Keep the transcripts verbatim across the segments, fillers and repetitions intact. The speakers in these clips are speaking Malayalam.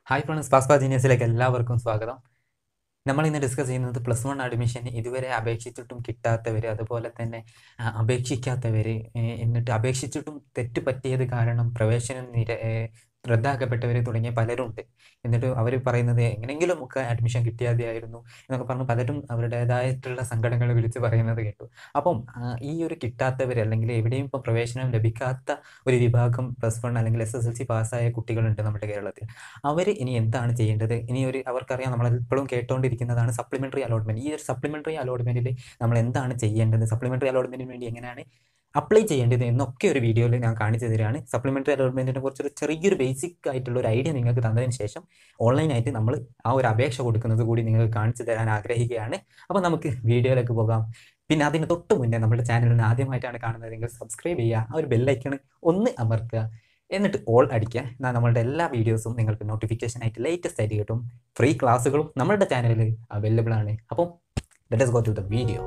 ഹായ് ഫ്രണ്ട്സ്, പാസ്പാ ജീനിയസിലേക്ക് എല്ലാവർക്കും സ്വാഗതം. നമ്മൾ ഇന്ന് ഡിസ്കസ് ചെയ്യുന്നത് പ്ലസ് വൺ അഡ്മിഷൻ ഇതുവരെ അപേക്ഷിച്ചിട്ടും കിട്ടാത്തവർ, അതുപോലെ തന്നെ ആ, അപേക്ഷിക്കാത്തവർ, എന്നിട്ട് അപേക്ഷിച്ചിട്ടും തെറ്റ് പറ്റിയത് കാരണം പ്രവേശനം നിര ഏ, റദ്ദാക്കപ്പെട്ടവർ തുടങ്ങിയ പലരുണ്ട്. എന്നിട്ട് അവർ പറയുന്നത് എങ്ങനെയെങ്കിലും ഒക്കെ അഡ്മിഷൻ കിട്ടിയാൽ മതിയായിരുന്നു എന്നൊക്കെ പറഞ്ഞ് പലരും അവരുടേതായിട്ടുള്ള സങ്കടങ്ങൾ വിളിച്ച് പറയുന്നത് കേട്ടു. അപ്പം ആ, ഈ ഒരു കിട്ടാത്തവർ അല്ലെങ്കിൽ എവിടെയും ഇപ്പോൾ പ്രവേശനം ലഭിക്കാത്ത ഒരു വിഭാഗം പ്ലസ് വൺ അല്ലെങ്കിൽ എസ് എസ് എൽ സി പാസ്സായ കുട്ടികളുണ്ട് നമ്മുടെ കേരളത്തിൽ. അവർ ഇനി എന്താണ് ചെയ്യേണ്ടത്? ഇനി ഒരു അവർക്കറിയാം, നമ്മളെപ്പോഴും കേട്ടുകൊണ്ടിരിക്കുന്നതാണ് സപ്ലിമെൻ്ററി അലോട്ട്മെൻറ്റ്. ഈ ഒരു സപ്ലിമെൻ്ററി അലോട്ട്മെൻറ്റിൽ നമ്മൾ എന്താണ് ചെയ്യേണ്ടത്, സപ്ലിമെൻ്ററി അലോട്ട്മെൻറ്റിന് വേണ്ടി എങ്ങനെയാണ് അപ്ലൈ ചെയ്യേണ്ടത് എന്നൊക്കെ ഒരു വീഡിയോയിൽ ഞാൻ കാണിച്ചു തരികയാണ്. സപ്ലിമെൻ്ററി അലോട്ട്മെൻറ്റിനെ കുറിച്ചൊരു ചെറിയൊരു ബേസിക് ആയിട്ടുള്ള ഒരു ഐഡിയ നിങ്ങൾക്ക് തന്നതിന് ശേഷം ഓൺലൈനായിട്ട് നമ്മൾ ആ ഒരു അപേക്ഷ കൊടുക്കുന്നത് കൂടി നിങ്ങൾക്ക് കാണിച്ചു തരാൻ ആഗ്രഹിക്കുകയാണ്. അപ്പോൾ നമുക്ക് വീഡിയോയിലേക്ക് പോകാം. പിന്നെ അതിന് തൊട്ട് മുന്നേ നമ്മുടെ ചാനലിന് ആദ്യമായിട്ടാണ് കാണുന്നതെങ്കിൽ സബ്സ്ക്രൈബ് ചെയ്യുക, ആ ഒരു ബെല്ലൈക്കൺ ഒന്ന് അമർത്തുക, എന്നിട്ട് ഓൾ അടിക്കുക. എന്നാൽ നമ്മളുടെ എല്ലാ വീഡിയോസും നിങ്ങൾക്ക് നോട്ടിഫിക്കേഷൻ ആയിട്ട് ലേറ്റസ്റ്റ് ആയിട്ട് കിട്ടും. ഫ്രീ ക്ലാസ്സുകളും നമ്മളുടെ ചാനലിൽ അവൈലബിൾ ആണ്. അപ്പം let us go to the video.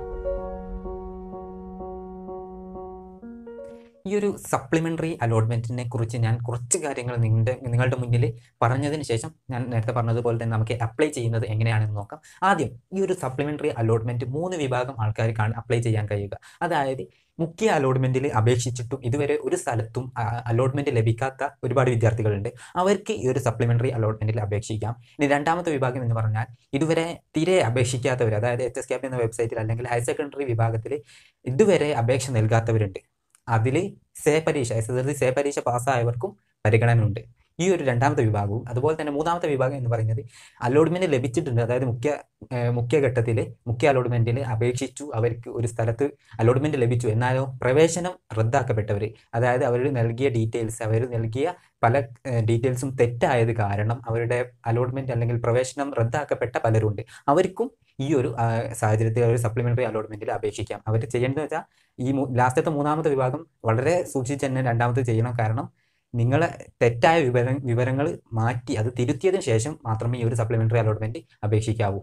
ഈ ഒരു സപ്ലിമെൻ്ററി അലോട്ട്മെൻറ്റിനെ കുറിച്ച് ഞാൻ കുറച്ച് കാര്യങ്ങൾ നിങ്ങളുടെ നിങ്ങളുടെ മുന്നിൽ പറഞ്ഞതിന് ശേഷം ഞാൻ നേരത്തെ പറഞ്ഞതുപോലെ തന്നെ നമുക്ക് അപ്ലൈ ചെയ്യുന്നത് എങ്ങനെയാണെന്ന് നോക്കാം. ആദ്യം ഈ ഒരു സപ്ലിമെൻ്ററി അലോട്ട്മെൻറ്റ് മൂന്ന് വിഭാഗം ആൾക്കാർക്കാണ് അപ്ലൈ ചെയ്യാൻ കഴിയുക. അതായത് മുഖ്യ അലോട്ട്മെൻറ്റിൽ അപേക്ഷിച്ചിട്ടും ഇതുവരെ ഒരു സ്ഥലത്തും അലോട്ട്മെൻറ്റ് ലഭിക്കാത്ത ഒരുപാട് വിദ്യാർത്ഥികളുണ്ട്. അവർക്ക് ഈ ഒരു സപ്ലിമെൻ്ററി അലോട്ട്മെൻറ്റിൽ അപേക്ഷിക്കാം. ഇനി രണ്ടാമത്തെ വിഭാഗം എന്ന് പറഞ്ഞാൽ ഇതുവരെ തീരെ അപേക്ഷിക്കാത്തവർ, അതായത് എച്ച് എസ് ക്യാപ് എന്ന വെബ്സൈറ്റിൽ അല്ലെങ്കിൽ ഹയർ സെക്കൻഡറി വിഭാഗത്തിൽ ഇതുവരെ അപേക്ഷ നൽകാത്തവരുണ്ട്. അതിൽ സേ പരീക്ഷ S S L C SAY പരീക്ഷ പാസ്സായവർക്കും പരിഗണന ഉണ്ട്. ഈ ഒരു രണ്ടാമത്തെ വിഭാഗവും അതുപോലെ തന്നെ മൂന്നാമത്തെ വിഭാഗം എന്ന് പറയുന്നത് അലോട്ട്മെൻറ്റ് ലഭിച്ചിട്ടുണ്ട്, അതായത് മുഖ്യ മുഖ്യഘട്ടത്തിൽ മുഖ്യ അലോട്ട്മെൻറ്റിൽ അപേക്ഷിച്ചു, അവർക്ക് ഒരു സ്ഥലത്ത് അലോട്ട്മെൻറ്റ് ലഭിച്ചു, എന്നാലോ പ്രവേശനം റദ്ദാക്കപ്പെട്ടവർ, അതായത് അവർ നൽകിയ ഡീറ്റെയിൽസ് അവർ നൽകിയ പല ഡീറ്റെയിൽസും തെറ്റായത് കാരണം അവരുടെ അലോട്ട്മെൻറ്റ് അല്ലെങ്കിൽ പ്രവേശനം റദ്ദാക്കപ്പെട്ട പലരുണ്ട്. അവർക്കും ഈ ഒരു സാഹചര്യത്തിൽ ഒരു സപ്ലിമെൻ്ററി അലോട്ട്മെൻറ്റിൽ അപേക്ഷിക്കാം. അവർ ചെയ്യേണ്ടതെന്ന് വെച്ചാൽ ഈ ലാസ്റ്റത്തെ മൂന്നാമത്തെ വിഭാഗം വളരെ സൂക്ഷിച്ച് തന്നെ രണ്ടാമത് ചെയ്യണം. കാരണം നിങ്ങളെ തെറ്റായ വിവര വിവരങ്ങൾ മാറ്റി അത് തിരുത്തിയതിന് ശേഷം മാത്രമേ ഈ ഒരു സപ്ലിമെൻ്ററി അലോട്ട്മെൻറ്റ് അപേക്ഷിക്കാവൂ.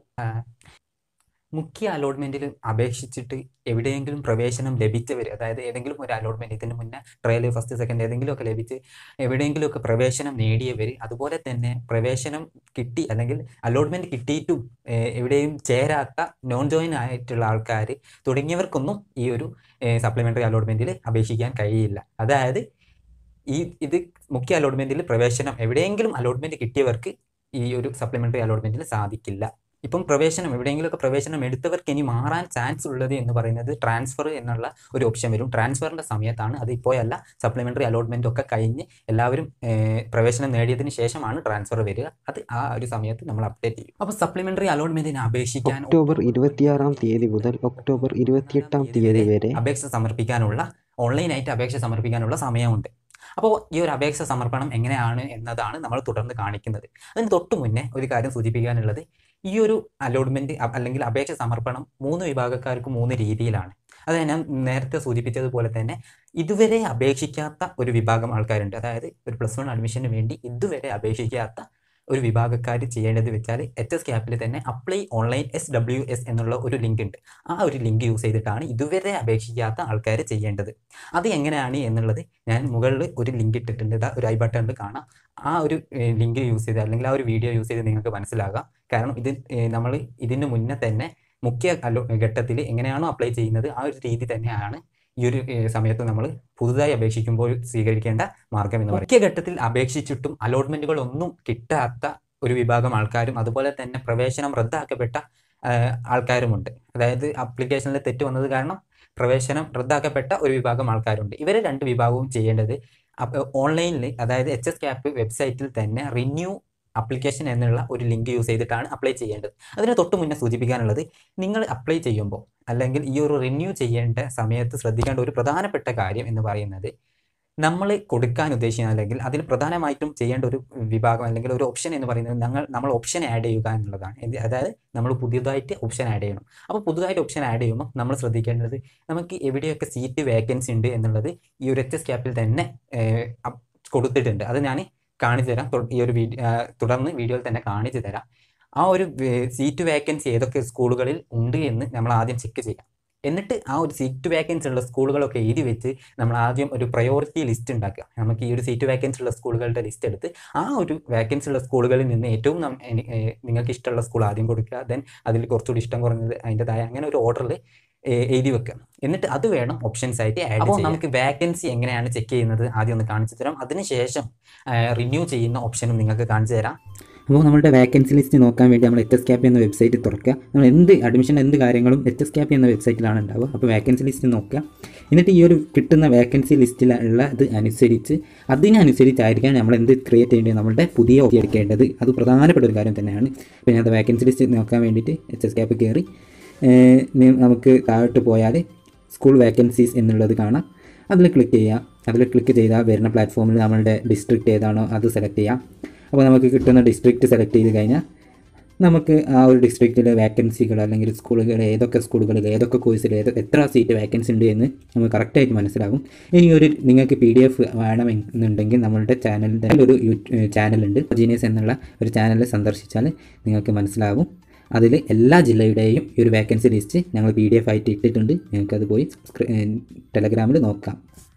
മുഖ്യ അലോട്ട്മെൻറ്റിൽ അപേക്ഷിച്ചിട്ട് എവിടെയെങ്കിലും പ്രവേശനം ലഭിച്ചവർ, അതായത് ഏതെങ്കിലും ഒരു അലോട്ട്മെൻറ്റ് ഇതിന് മുന്നേ ട്രയൽ ഫസ്റ്റ് സെക്കൻഡ് ഏതെങ്കിലുമൊക്കെ ലഭിച്ച് എവിടെയെങ്കിലുമൊക്കെ പ്രവേശനം നേടിയവർ, അതുപോലെ തന്നെ പ്രവേശനം കിട്ടി അല്ലെങ്കിൽ അലോട്ട്മെൻറ്റ് കിട്ടിയിട്ടും എവിടെയും ചേരാത്ത നോൺ ജോയിൻ ആയിട്ടുള്ള ആൾക്കാർ തുടങ്ങിയവർക്കൊന്നും ഈ ഒരു സപ്ലിമെൻ്ററി അലോട്ട്മെൻറ്റിൽ അപേക്ഷിക്കാൻ കഴിയില്ല. അതായത് ഈ ഇത് മുഖ്യ അലോട്ട്മെൻറ്റിൽ പ്രവേശനം എവിടെയെങ്കിലും അലോട്ട്മെൻറ്റ് കിട്ടിയവർക്ക് ഈ ഒരു സപ്ലിമെൻ്ററി അലോട്ട്മെൻറ്റിൽ സാധിക്കില്ല. ഇപ്പം പ്രവേശനം എവിടെയെങ്കിലുമൊക്കെ പ്രവേശനം എടുത്തവർക്ക് ഇനി മാറാൻ ചാൻസ് ഉള്ളത് എന്ന് പറയുന്നത് ട്രാൻസ്ഫർ എന്നുള്ള ഒരു ഓപ്ഷൻ വരും. ട്രാൻസ്ഫറിൻ്റെ സമയത്താണ്, അത് ഇപ്പോഴല്ല. സപ്ലിമെൻ്ററി അലോട്ട്മെൻ്റ് ഒക്കെ കഴിഞ്ഞ് എല്ലാവരും പ്രവേശനം നേടിയതിന് ശേഷമാണ് ട്രാൻസ്ഫർ വരിക. അത് ആ ഒരു സമയത്ത് നമ്മൾ അപ്ഡേറ്റ് ചെയ്യും. അപ്പോൾ സപ്ലിമെൻ്ററി അലോട്ട്മെൻറ്റിന് അപേക്ഷിക്കാൻ ഒക്ടോബർ ഇരുപത്തിയാറാം തീയതി മുതൽ ഒക്ടോബർ ഇരുപത്തിയെട്ടാം തീയതി വരെ അപേക്ഷ സമർപ്പിക്കാനുള്ള ഓൺലൈനായിട്ട് അപേക്ഷ സമർപ്പിക്കാനുള്ള സമയമുണ്ട്. അപ്പോൾ ഈ ഒരു അപേക്ഷ സമർപ്പണം എങ്ങനെയാണ് എന്നതാണ് നമ്മൾ തുടർന്ന് കാണിക്കുന്നത്. അതിന് തൊട്ട് മുന്നേ ഒരു കാര്യം സൂചിപ്പിക്കാനുള്ളത്, ഈ ഒരു അലോട്ട്മെൻറ്റ് അല്ലെങ്കിൽ അപേക്ഷ സമർപ്പണം മൂന്ന് വിഭാഗക്കാർക്ക് മൂന്ന് രീതിയിലാണ്. അത് ഞാൻ നേരത്തെ സൂചിപ്പിച്ചതുപോലെ തന്നെ ഇതുവരെ അപേക്ഷിക്കാത്ത ഒരു വിഭാഗം ആൾക്കാരുണ്ട്. അതായത് ഒരു പ്ലസ് വൺ അഡ്മിഷന് വേണ്ടി ഇതുവരെ അപേക്ഷിക്കാത്ത ഒരു വിഭാഗക്കാർ ചെയ്യേണ്ടത് വെച്ചാൽ എച്ച് എസ് ക്യാപ്പിൽ തന്നെ apply online S W S എന്നുള്ള ഒരു ലിങ്ക് ഉണ്ട്. ആ ഒരു ലിങ്ക് യൂസ് ചെയ്തിട്ടാണ് ഇതുവരെ അപേക്ഷിക്കാത്ത ആൾക്കാർ ചെയ്യേണ്ടത്. അത് എങ്ങനെയാണ് എന്നുള്ളത് ഞാൻ മുകളിൽ ഒരു ലിങ്ക് ഇട്ടിട്ടുണ്ട്, ഒരു ഐ ബട്ടണിൽ കാണാം. ആ ഒരു ലിങ്ക് യൂസ് ചെയ്ത് അല്ലെങ്കിൽ ആ ഒരു വീഡിയോ യൂസ് ചെയ്ത് നിങ്ങൾക്ക് മനസ്സിലാകാം. കാരണം ഇത് നമ്മൾ ഇതിന് മുന്നേ തന്നെ മുഖ്യ അലോ ഘട്ടത്തിൽ എങ്ങനെയാണോ അപ്ലൈ ചെയ്യുന്നത് ആ ഒരു രീതി തന്നെയാണ് ഈ ഒരു സമയത്ത് നമ്മൾ പുതുതായി അപേക്ഷിക്കുമ്പോൾ സ്വീകരിക്കേണ്ട മാർഗം എന്ന് പറയുന്നത്. മുഖ്യഘട്ടത്തിൽ അപേക്ഷിച്ചിട്ടും അലോട്ട്മെൻറ്റുകളൊന്നും കിട്ടാത്ത ഒരു വിഭാഗം ആൾക്കാരും അതുപോലെ തന്നെ പ്രവേശനം റദ്ദാക്കപ്പെട്ട ആൾക്കാരുമുണ്ട്. അതായത് ആപ്ലിക്കേഷനിൽ തെറ്റ് വന്നത് കാരണം പ്രവേശനം റദ്ദാക്കപ്പെട്ട ഒരു വിഭാഗം ആൾക്കാരുണ്ട്. ഇവരെ രണ്ട് വിഭാഗവും ചെയ്യേണ്ടത് ഓൺലൈനിൽ, അതായത് എച്ച് എസ് ക്യാപ്പ് വെബ്സൈറ്റിൽ തന്നെ റിന്യൂ അപ്ലിക്കേഷൻ എന്നുള്ള ഒരു ലിങ്ക് യൂസ് ചെയ്തിട്ടാണ് അപ്ലൈ ചെയ്യേണ്ടത്. അതിന് തൊട്ട് മുന്നേ സൂചിപ്പിക്കാനുള്ളത്, നിങ്ങൾ അപ്ലൈ ചെയ്യുമ്പോൾ അല്ലെങ്കിൽ ഈ ഒരു റിന്യൂ ചെയ്യേണ്ട സമയത്ത് ശ്രദ്ധിക്കേണ്ട ഒരു പ്രധാനപ്പെട്ട കാര്യം എന്ന് പറയുന്നത്, നമ്മൾ കൊടുക്കാൻ ഉദ്ദേശിക്കുന്ന അല്ലെങ്കിൽ അതിൽ പ്രധാനമായിട്ടും ചെയ്യേണ്ട ഒരു വിഭാഗം അല്ലെങ്കിൽ ഒരു ഓപ്ഷൻ എന്ന് പറയുന്നത് ഞങ്ങൾ നമ്മൾ ഓപ്ഷൻ ആഡ് ചെയ്യുക എന്നുള്ളതാണ്. അതായത് നമ്മൾ പുതിയതായിട്ട് ഓപ്ഷൻ ആഡ് ചെയ്യണം. അപ്പോൾ പുതുതായിട്ട് ഓപ്ഷൻ ആഡ് ചെയ്യുമ്പോൾ നമ്മൾ ശ്രദ്ധിക്കേണ്ടത്, നമുക്ക് എവിടെയൊക്കെ സീറ്റ് വേക്കൻസി ഉണ്ട് എന്നുള്ളത് ഈ ഒരു എച്ച് എസ് ക്യാപ്പിൽ തന്നെ കൊടുത്തിട്ടുണ്ട്. അത് ഞാൻ കാണിച്ചു തരാം. ഈ ഒരു വീഡിയോ തുടർന്ന് വീഡിയോയിൽ തന്നെ കാണിച്ചു തരാം. ആ ഒരു സീറ്റ് വേക്കൻസി ഏതൊക്കെ സ്കൂളുകളിൽ ഉണ്ട് എന്ന് നമ്മൾ ആദ്യം ചെക്ക് ചെയ്യാം. എന്നിട്ട് ആ ഒരു സീറ്റ് വേക്കൻസി ഉള്ള സ്കൂളുകളൊക്കെ എഴുതി വെച്ച് നമ്മൾ ആദ്യം ഒരു പ്രയോറിറ്റി ലിസ്റ്റ് ഉണ്ടാക്കുക. നമുക്ക് ഈ ഒരു സീറ്റ് വേക്കൻസി ഉള്ള സ്കൂളുകളുടെ ലിസ്റ്റ് എടുത്ത് ആ ഒരു വേക്കൻസി ഉള്ള സ്കൂളുകളിൽ നിന്ന് ഏറ്റവും നിങ്ങൾക്ക് ഇഷ്ടമുള്ള സ്കൂൾ ആദ്യം കൊടുക്കുക. ദെൻ അതിൽ കുറച്ചുകൂടി ഇഷ്ടം കുറഞ്ഞത് അതിൻ്റെതായ അങ്ങനെ ഒരു ഓർഡറിൽ എഴുതി വെക്കുക. എന്നിട്ട് അത് വേണം ഓപ്ഷൻസ് ആയിട്ട് ആഡ് ചെയ്യാൻ. നമുക്ക് വേക്കൻസി എങ്ങനെയാണ് ചെക്ക് ചെയ്യുന്നത് ആദ്യം ഒന്ന് കാണിച്ചു തരാം. അതിനുശേഷം റിന്യൂ ചെയ്യുന്ന ഓപ്ഷനും നിങ്ങൾക്ക് കാണിച്ചു തരാം. അപ്പോൾ നമ്മുടെ വേക്കൻസി ലിസ്റ്റ് നോക്കാൻ വേണ്ടി നമ്മൾ എച്ച് എസ് ക്യാപ് എന്ന വെബ്സൈറ്റ് തുറക്കുക. നമ്മൾ എന്ത് അഡ്മിഷൻ എന്ത് കാര്യങ്ങളും എച്ച് എസ് ക്യാപ് എന്ന വെബ്സൈറ്റിലാണ് ഉണ്ടാവുക. അപ്പോൾ വേക്കൻസി ലിസ്റ്റ് നോക്കുക. എന്നിട്ട് ഈ ഒരു കിട്ടുന്ന വേക്കൻസി ലിസ്റ്റിലുള്ള ഇത് അനുസരിച്ച് അതിനനുസരിച്ചായിരിക്കാം നമ്മൾ എന്ത് ക്രിയേറ്റ് ചെയ്യേണ്ടത്, നമ്മളുടെ പുതിയ ഓപ്ഷൻ എടുക്കേണ്ടത്. അത് പ്രധാനപ്പെട്ട ഒരു കാര്യം തന്നെയാണ്. പിന്നെ അത് വേക്കൻസി ലിസ്റ്റ് നോക്കാൻ വേണ്ടിയിട്ട് എച്ച് എസ് ക്യാപ് കയറി നമുക്ക് താഴോട്ട് പോയാൽ സ്കൂൾ വേക്കൻസീസ് എന്നുള്ളത് കാണാം. അതിൽ ക്ലിക്ക് ചെയ്യുക. അതിൽ ക്ലിക്ക് ചെയ്താൽ വരുന്ന പ്ലാറ്റ്ഫോമിൽ നമ്മളുടെ ഡിസ്ട്രിക്റ്റ് ഏതാണോ അത് സെലക്ട് ചെയ്യാം. അപ്പോൾ നമുക്ക് കിട്ടുന്ന ഡിസ്ട്രിക്റ്റ് സെലക്ട് ചെയ്ത് കഴിഞ്ഞാൽ നമുക്ക് ആ ഒരു ഡിസ്ട്രിക്റ്റിലെ വേക്കൻസികൾ അല്ലെങ്കിൽ സ്കൂളുകൾ ഏതൊക്കെ സ്കൂളുകളിൽ ഏതൊക്കെ കോഴ്സിൽ ഏത് എത്ര സീറ്റ് വേക്കൻസി ഉണ്ട് എന്ന് നമുക്ക് കറക്റ്റായിട്ട് മനസ്സിലാകും. ഇനി ഒരു നിങ്ങൾക്ക് പി ഡി എഫ് വേണമെന്നുണ്ടെങ്കിൽ നമ്മളുടെ ചാനലിൻ്റെ ഒരു യൂട്യൂബ് ചാനലുണ്ട്, ജീനിയസ് എന്നുള്ള ഒരു ചാനൽ സന്ദർശിച്ചാൽ നിങ്ങൾക്ക് മനസ്സിലാകും. അതിൽ എല്ലാ ജില്ലയുടെയും ഈ ഒരു വേക്കൻസി ലിസ്റ്റ് ഞങ്ങൾ പി ഡി എഫ് ആയിട്ട് ഇട്ടിട്ടുണ്ട്. നിങ്ങൾക്കത് പോയി ടെലഗ്രാമിൽ നോക്കാം.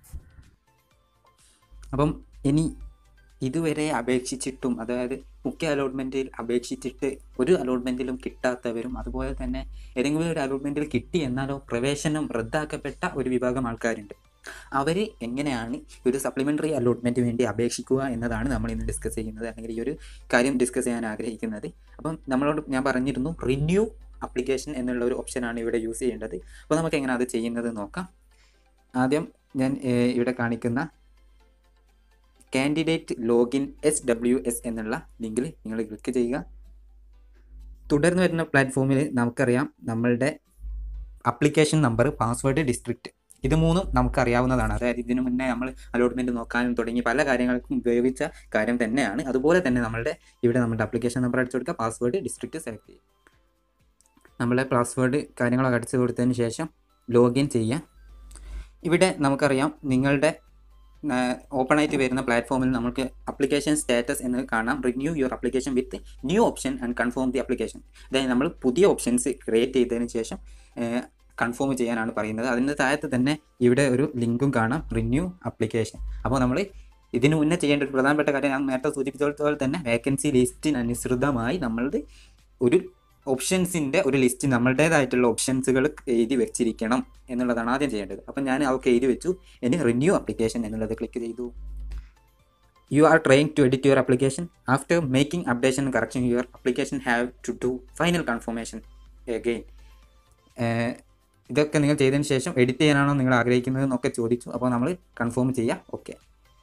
അപ്പം ഇനി ഇതുവരെ അപേക്ഷിച്ചിട്ടും, അതായത് മുഖ്യ അലോട്ട്മെൻറ്റിൽ അപേക്ഷിച്ചിട്ട് ഒരു അലോട്ട്മെൻറ്റിലും കിട്ടാത്തവരും, അതുപോലെ തന്നെ ഏതെങ്കിലും ഒരു അലോട്ട്മെൻറ്റിൽ കിട്ടി എന്നാലോ പ്രവേശനം റദ്ദാക്കപ്പെട്ട ഒരു വിഭാഗം ആൾക്കാരുണ്ട്. അവർ എങ്ങനെയാണ് ഒരു സപ്ലിമെൻ്ററി അലോട്ട്മെൻറ്റ് വേണ്ടി അപേക്ഷിക്കുക എന്നതാണ് നമ്മൾ ഇന്ന് ഡിസ്കസ് ചെയ്യുന്നത്, അല്ലെങ്കിൽ ഈ ഒരു കാര്യം ഡിസ്കസ് ചെയ്യാൻ ആഗ്രഹിക്കുന്നത്. അപ്പം നമ്മളോട് ഞാൻ പറഞ്ഞിരുന്നു റിന്യൂ അപ്ലിക്കേഷൻ എന്നുള്ള ഒരു ഓപ്ഷനാണ് ഇവിടെ യൂസ് ചെയ്യേണ്ടത്. അപ്പോൾ നമുക്ക് എങ്ങനെ അത് ചെയ്യുന്നത് നോക്കാം. ആദ്യം ഞാൻ ഇവിടെ കാണിക്കുന്ന candidate login S W S എന്നുള്ള ലിങ്കിൽ നിങ്ങൾ ക്ലിക്ക് ചെയ്യുക. തുടർന്ന് വരുന്ന പ്ലാറ്റ്ഫോമിൽ നമുക്കറിയാം നമ്മളുടെ അപ്ലിക്കേഷൻ നമ്പർ, പാസ്വേഡ്, ഡിസ്ട്രിക്റ്റ്, ഇത് മൂന്നും നമുക്കറിയാവുന്നതാണ്. അതായത് ഇതിനു മുന്നേ നമ്മൾ അലോട്ട്മെൻറ്റ് നോക്കാനും തുടങ്ങി പല കാര്യങ്ങൾക്കും ഉപയോഗിച്ച കാര്യം തന്നെയാണ്. അതുപോലെ തന്നെ നമ്മളുടെ ഇവിടെ നമ്മുടെ അപ്ലിക്കേഷൻ നമ്പർ അടിച്ചു കൊടുക്കുക, പാസ്വേഡ്, ഡിസ്ട്രിക്റ്റ് സെലക്ട് ചെയ്യുക. നമ്മളെ പാസ്വേഡ് കാര്യങ്ങളൊക്കെ അടിച്ചു കൊടുത്തതിന് ശേഷം ലോഗിൻ ചെയ്യുക. ഇവിടെ നമുക്കറിയാം നിങ്ങളുടെ ഓപ്പൺ ആയിട്ട് വരുന്ന പ്ലാറ്റ്ഫോമിൽ നമുക്ക് അപ്ലിക്കേഷൻ സ്റ്റാറ്റസ് എന്ന് കാണാം. Renew your application with new option and confirm the application. അതായത് നമ്മൾ പുതിയ ഓപ്ഷൻസ് ക്രിയേറ്റ് ചെയ്തതിന് ശേഷം കൺഫേം ചെയ്യാനാണ് പറയുന്നത്. അതിൻ്റെ താഴത്ത് തന്നെ ഇവിടെ ഒരു ലിങ്കും കാണാം, റിന്യൂ അപ്ലിക്കേഷൻ. അപ്പോൾ നമ്മൾ ഇതിന് മുന്നേ ചെയ്യേണ്ട ഒരു പ്രധാനപ്പെട്ട കാര്യം ഞാൻ നേരത്തെ സൂചിപ്പിച്ചതുപോലെ തന്നെ വേക്കൻസി ലിസ്റ്റിനനുസൃതമായി നമ്മളുടെ ഒരു ഓപ്ഷൻസിൻ്റെ ഒരു ലിസ്റ്റ്, നമ്മളുടേതായിട്ടുള്ള ഓപ്ഷൻസുകൾ എഴുതി വെച്ചിരിക്കണം എന്നുള്ളതാണ് ആദ്യം ചെയ്യേണ്ടത്. അപ്പം ഞാൻ അവർക്ക് എഴുതി വെച്ചു. ഇനി റിന്യൂ അപ്ലിക്കേഷൻ എന്നുള്ളത് ക്ലിക്ക് ചെയ്തു. You are trying to edit your application after making updation correction your application have to do final confirmation again. ഇതൊക്കെ നിങ്ങൾ ചെയ്തതിന് ശേഷം എഡിറ്റ് ചെയ്യാനാണോ നിങ്ങൾ ആഗ്രഹിക്കുന്നത് എന്നൊക്കെ ചോദിച്ചു. അപ്പോൾ നമ്മൾ കൺഫേം ചെയ്യുക. ഓക്കെ.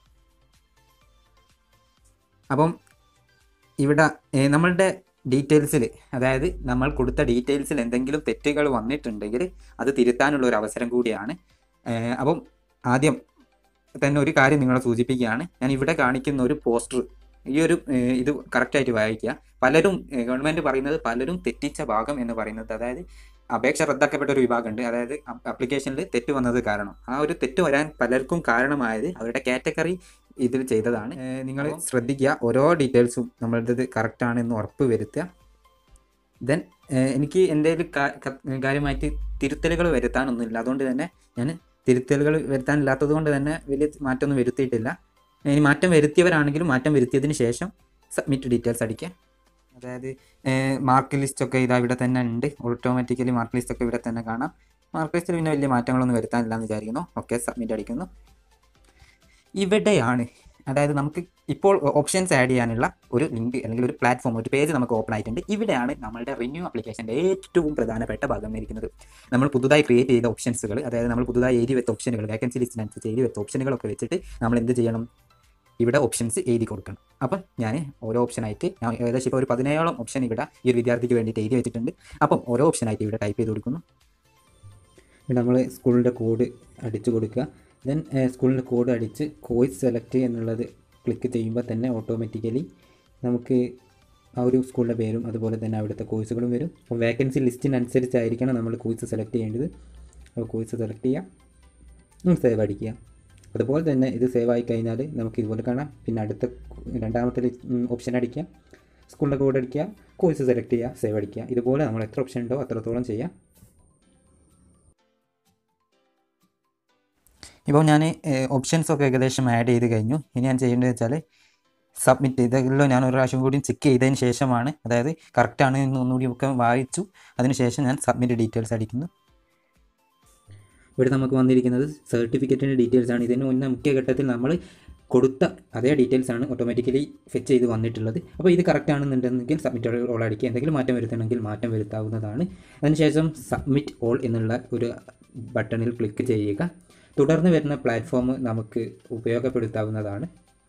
അപ്പം ഇവിടെ നമ്മളുടെ ഡീറ്റെയിൽസിൽ, അതായത് നമ്മൾ കൊടുത്ത ഡീറ്റെയിൽസിൽ എന്തെങ്കിലും തെറ്റുകൾ വന്നിട്ടുണ്ടെങ്കിൽ അത് തിരുത്താനുള്ള ഒരു അവസരം കൂടിയാണ്. അപ്പം ആദ്യം തന്നെ ഒരു കാര്യം നിങ്ങളെ സൂചിപ്പിക്കുകയാണ്. ഞാൻ ഇവിടെ കാണിക്കുന്ന ഒരു പോസ്റ്റർ, ഈ ഒരു ഇത് കറക്റ്റായിട്ട് വായിക്കുക. പലരും ഗവൺമെൻറ് പറയുന്നത് പലരും തെറ്റിച്ച ഭാഗം എന്ന് പറയുന്നത്, അതായത് അപേക്ഷ റദ്ദാക്കപ്പെട്ട ഒരു വിഭാഗമുണ്ട്. അതായത് ആപ്ലിക്കേഷനിൽ തെറ്റ് വന്നത് കാരണം, ആ ഒരു തെറ്റ് വരാൻ പലർക്കും കാരണമായത് അവരുടെ കാറ്റഗറി ഇതിൽ ചെയ്തതാണ്. നിങ്ങൾ ശ്രദ്ധിക്കുക, ഓരോ ഡീറ്റെയിൽസും നമ്മളുടേത് കറക്റ്റാണെന്ന് ഉറപ്പ് വരുത്തുക. ദെൻ എനിക്ക് എന്തെങ്കിലും കാര്യമായിട്ട് തിരുത്തലുകൾ വരുത്താനൊന്നുമില്ല. അതുകൊണ്ട് തന്നെ ഞാൻ തിരുത്തലുകൾ വരുത്താനില്ലാത്തത് കൊണ്ട് തന്നെ വലിയ മാറ്റമൊന്നും വരുത്തിയിട്ടില്ല. ഇനി മാറ്റം വരുത്തിയവരാണെങ്കിലും മാറ്റം വരുത്തിയതിന് ശേഷം സബ്മിറ്റ് ഡീറ്റെയിൽസ് അടിക്കുക. അതായത് മാർക്ക് ലിസ്റ്റൊക്കെ ഇതാ ഇവിടെ തന്നെ ഉണ്ട്. ഓട്ടോമാറ്റിക്കലി മാർക്ക് ലിസ്റ്റൊക്കെ ഇവിടെ തന്നെ കാണാം. മാർക്ക് ലിസ്റ്റിൽ പിന്നെ വലിയ മാറ്റങ്ങളൊന്നും വരുത്താനില്ല എന്ന് വിചാരിക്കുന്നു. ഓക്കെ, സബ്മിറ്റ് അടിക്കുന്നു. ഇവിടെയാണ്, അതായത് നമുക്ക് ഇപ്പോൾ ഓപ്ഷൻസ് ആഡ് ചെയ്യാനുള്ള ഒരു ലിങ്ക് അല്ലെങ്കിൽ ഒരു പ്ലാറ്റ്ഫോം, ഒരു പേജ് നമുക്ക് ഓപ്പൺ ആയിട്ടുണ്ട്. ഇവിടെയാണ് നമ്മളുടെ റിന്യൂ ആപ്ലിക്കേഷൻ്റെ ഏറ്റവും പ്രധാനപ്പെട്ട ഭാഗം ഇരിക്കുന്നത്. നമ്മൾ പുതുതായി ക്രിയേറ്റ് ചെയ്ത ഓപ്ഷൻസുകൾ, അതായത് നമ്മൾ പുതുതായി എഴുതി വെച്ച ഓപ്ഷനുകൾ, വേക്കൻസി ലിസ്റ്റിനനുസരിച്ച് എഴുതി വെച്ച ഓപ്ഷനുകളൊക്കെ വെച്ചിട്ട് നമ്മൾ എന്ത് ചെയ്യണം, ഇവിടെ ഓപ്ഷൻസ് എഴുതി കൊടുക്കണം. അപ്പം ഞാൻ ഓരോ ഓപ്ഷനായിട്ട് ഞാൻ ഏകദേശം ഇപ്പോൾ ഒരു പതിനേഴോളം ഓപ്ഷൻ ഇവിടെ ഈ ഒരു വിദ്യാർത്ഥിക്ക് വേണ്ടിയിട്ട് എഴുതി വെച്ചിട്ടുണ്ട്. അപ്പം ഓരോ ഓപ്ഷനായിട്ട് ഇവിടെ ടൈപ്പ് ചെയ്ത് കൊടുക്കുന്നു. ഇവിടെ നമ്മൾ സ്കൂളിൻ്റെ കോഡ് അടിച്ചു കൊടുക്കുക. ദെൻ സ്കൂളിൻ്റെ കോഡ് അടിച്ച് കോഴ്സ് സെലക്ട് എന്നുള്ളത് ക്ലിക്ക് ചെയ്യുമ്പോൾ തന്നെ ഓട്ടോമാറ്റിക്കലി നമുക്ക് ആ ഒരു സ്കൂളിൻ്റെ പേരും അതുപോലെ തന്നെ അവിടുത്തെ കോഴ്സുകളും വരും. അപ്പോൾ വേക്കൻസി ലിസ്റ്റിനനുസരിച്ചായിരിക്കണം നമ്മൾ കോഴ്സ് സെലക്ട് ചെയ്യേണ്ടത്. അപ്പോൾ കോഴ്സ് സെലക്ട് ചെയ്യുക, സേവ് അടിക്കുക. അതുപോലെ തന്നെ ഇത് സേവ് ആയി കഴിഞ്ഞാൽ നമുക്ക് ഇതുപോലെ കാണാം. പിന്നെ അടുത്ത രണ്ടാമത്തെ ഓപ്ഷൻ അടിക്കുക, സ്കൂളിൻ്റെ കോഡ് അടിക്കുക, കോഴ്സ് സെലക്ട് ചെയ്യുക, സേവ് അടിക്കുക. ഇതുപോലെ നമ്മൾ എത്ര ഓപ്ഷൻ ഉണ്ടോ അത്രത്തോളം ചെയ്യാം. ഇപ്പോൾ ഞാൻ ഓപ്ഷൻസൊക്കെ ഏകദേശം ആഡ് ചെയ്ത് കഴിഞ്ഞു. ഇനി ഞാൻ ചെയ്യേണ്ടത് വെച്ചാൽ സബ്മിറ്റ് ഇതെല്ലാം ഞാൻ ഒരു പ്രാവശ്യം കൂടി ചെക്ക് ചെയ്തതിന് ശേഷമാണ്, അതായത് കറക്റ്റാണ് എന്ന് ഒന്നുകൂടി ഒക്കെ വായിച്ചു അതിനുശേഷം ഞാൻ സബ്മിറ്റ് ഡീറ്റെയിൽസ് അടിക്കുന്നു. ഇവിടെ നമുക്ക് വന്നിരിക്കുന്നത് സർട്ടിഫിക്കറ്റിൻ്റെ ഡീറ്റെയിൽസ് ആണ്. ഇതിന് മുന്നേ മുഖ്യ ഘട്ടത്തിൽ നമ്മൾ കൊടുത്ത അതേ ഡീറ്റെയിൽസ് ആണ് ഓട്ടോമാറ്റിക്കലി ഫെച്ച് ചെയ്ത് വന്നിട്ടുള്ളത്. അപ്പോൾ ഇത് കറക്റ്റ് ആണെന്നുണ്ടെങ്കിൽ സബ്മിറ്റ് ഓൾ അടിക്കുക. എന്തെങ്കിലും മാറ്റം വരുത്തണമെങ്കിൽ മാറ്റം വരുത്താവുന്നതാണ്. അതിനുശേഷം സബ്മിറ്റ് ഓൾ എന്നുള്ള ഒരു ബട്ടണിൽ ക്ലിക്ക് ചെയ്യുക. തുടർന്ന് വരുന്ന പ്ലാറ്റ്ഫോം നമുക്ക് ഉപയോഗപ്പെടുത്താവുന്നതാണ്.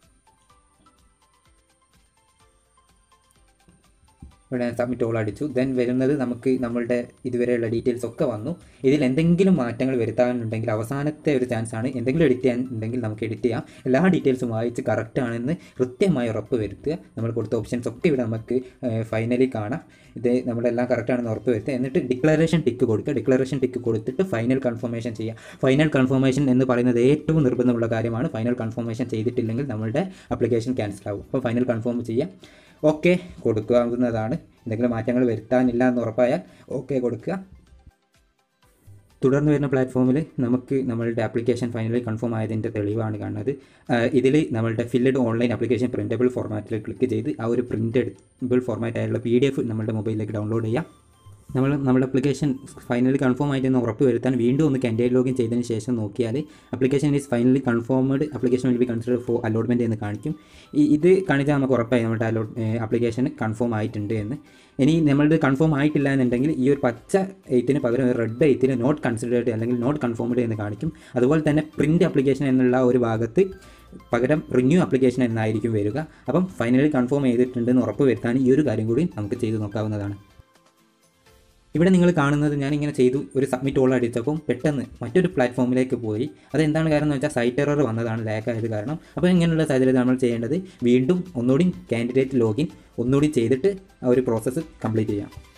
ഇവിടെ സബ്മിറ്റ് ഓൾ അടിച്ചു. ദെൻ വരുന്നത് നമുക്ക് നമ്മളുടെ ഇതുവരെയുള്ള ഡീറ്റെയിൽസ് ഒക്കെ വന്നു. ഇതിൽ എന്തെങ്കിലും മാറ്റങ്ങൾ വരുത്താനുണ്ടെങ്കിൽ അവസാനത്തെ ഒരു ചാൻസ് ആണ്. എന്തെങ്കിലും എഡിറ്റ് ചെയ്യാൻ ഉണ്ടെങ്കിൽ നമുക്ക് എഡിറ്റ് ചെയ്യാം. എല്ലാ ഡീറ്റെയിൽസും വായിച്ച് കറക്റ്റ് ആണെന്ന് കൃത്യമായി ഉറപ്പ് വരുത്തുക. നമ്മൾ കൊടുത്ത ഓപ്ഷൻസ് ഒക്കെ ഇവിടെ നമുക്ക് ഫൈനലി കാണാം. ഇത് നമ്മളെല്ലാം കറക്റ്റ് ആണെന്ന് ഉറപ്പ് വരുത്തുക. എന്നിട്ട് ഡിക്ലറേഷൻ ടിക്ക് കൊടുക്കുക. ഡിക്ലറേഷൻ ടിക്ക് കൊടുത്തിട്ട് ഫൈനൽ കൺഫർമേഷൻ ചെയ്യുക. ഫൈനൽ കൺഫർമേഷൻ എന്ന് പറയുന്നത് ഏറ്റവും നിർബന്ധമുള്ള കാര്യമാണ്. ഫൈനൽ കൺഫർമേഷൻ ചെയ്തിട്ടില്ലെങ്കിൽ നമ്മളുടെ ആപ്ലിക്കേഷൻ ക്യാൻസൽ ആവും. അപ്പോൾ ഫൈനൽ കൺഫേം ചെയ്യുക. ഓക്കെ കൊടുക്കാവുന്നതാണ്. എന്തെങ്കിലും മാറ്റങ്ങൾ വരുത്താനില്ല എന്ന് ഉറപ്പായാൽ ഓക്കെ കൊടുക്കുക. തുടർന്ന് വരുന്ന പ്ലാറ്റ്ഫോമിൽ നമുക്ക് നമ്മളുടെ ആപ്ലിക്കേഷൻ ഫൈനലി കൺഫേം ആയതിൻ്റെ തെളിവാണ് കാണുന്നത്. ഇതിൽ നമ്മളുടെ ഫില്ലഡ് ഓൺലൈൻ ആപ്ലിക്കേഷൻ പ്രിൻറ്റബിൾ ഫോർമാറ്റിൽ ക്ലിക്ക് ചെയ്ത് ആ ഒരു പ്രിൻറ്റബിൾ ഫോർമാറ്റ് ആയുള്ള പി ഡി എഫ് നമ്മുടെ മൊബൈലിലേക്ക് ഡൗൺലോഡ് ചെയ്യാം. നമ്മൾ നമ്മുടെ ആപ്ലിക്കേഷൻ ഫൈനലി കൺഫേം ആയിട്ടെന്ന് ഉറപ്പ് വരുത്താൻ വീണ്ടും ഒന്ന് കാൻഡിഡേറ്റ് ലോഗിൻ ചെയ്തതിന് ശേഷം നോക്കിയാൽ application is finally confirmed, application will be consider for allotment എന്ന് കാണിക്കും. ഈ ഇത് കാണിച്ചാൽ നമുക്ക് ഉറപ്പായി നമ്മുടെ അലോ ആപ്ലിക്കേഷൻ കൺഫേം ആയിട്ടുണ്ട് എന്ന്. ഇനി നമ്മളുടെ കൺഫേം ആയിട്ടില്ല എന്നുണ്ടെങ്കിൽ ഈ ഒരു പച്ച എയ്ത്തിന് പകരം ഒരു റെഡ് എയ്ത്തിന് നോട്ട് കൺസിഡേർഡ് അല്ലെങ്കിൽ നോട്ട് കൺഫേംഡ് എന്ന് കാണിക്കും. അതുപോലെ തന്നെ പ്രിൻറ്റ് ആപ്ലിക്കേഷൻ എന്നുള്ള ഒരു ഭാഗത്ത് പകരം റിന്യൂ ആപ്ലിക്കേഷൻ എന്നായിരിക്കും വരിക. അപ്പം ഫൈനലി കൺഫേം ചെയ്തിട്ടുണ്ടെന്ന് ഉറപ്പ് വരുത്താൻ ഈ ഒരു കാര്യം കൂടി നമുക്ക് ചെയ്ത് നോക്കാവുന്നതാണ്. ഇവിടെ നിങ്ങൾ കാണുന്നത് ഞാനിങ്ങനെ ചെയ്തു ഒരു സബ്മിറ്റ് ഓൾ അടിച്ചപ്പം പെട്ടെന്ന് മറ്റൊരു പ്ലാറ്റ്ഫോമിലേക്ക് പോയി. അതെന്താണ് കാരണം എന്ന് വെച്ചാൽ സൈറ്റ് എറർ വന്നതാണ്, ലാഗ് ആയത് കാരണം. അപ്പോൾ ഇങ്ങനെയുള്ള സാഹചര്യത്തിൽ നമ്മൾ ചെയ്യേണ്ടത് വീണ്ടും ഒന്നുകൂടി കാൻഡിഡേറ്റ് ലോഗിൻ ഒന്നുകൂടി ചെയ്തിട്ട് ആ ഒരു പ്രോസസ്സ് കംപ്ലീറ്റ് ചെയ്യാം.